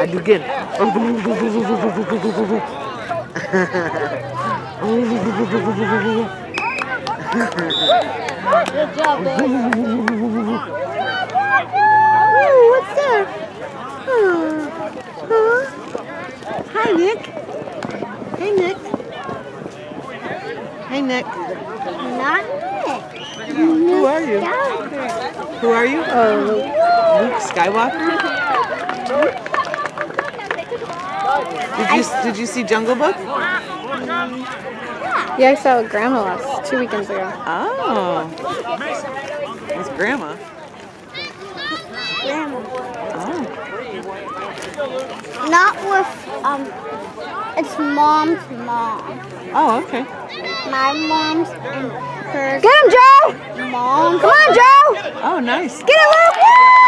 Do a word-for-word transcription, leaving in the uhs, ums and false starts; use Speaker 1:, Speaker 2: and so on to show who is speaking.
Speaker 1: I do again.
Speaker 2: Good job, babe.
Speaker 3: Ooh, what's that? Huh. Huh? Hi, Nick. Hey, Nick. Hey, Nick.
Speaker 2: Not Nick.
Speaker 1: Who are you? Who are you?
Speaker 3: Oh, Luke.
Speaker 1: Luke Skywalker? Did you did you see Jungle Book?
Speaker 3: Yeah, I saw it with Grandma last two weekends ago.
Speaker 1: Oh, it's Grandma.
Speaker 2: Grandma.
Speaker 1: Oh,
Speaker 2: Not with, um, it's mom's mom.
Speaker 1: oh, okay.
Speaker 2: My mom's and hers.
Speaker 3: Get him, Joe!
Speaker 2: Mom.
Speaker 3: Come on, Joe!
Speaker 1: Oh, nice.
Speaker 3: Get it, Luke!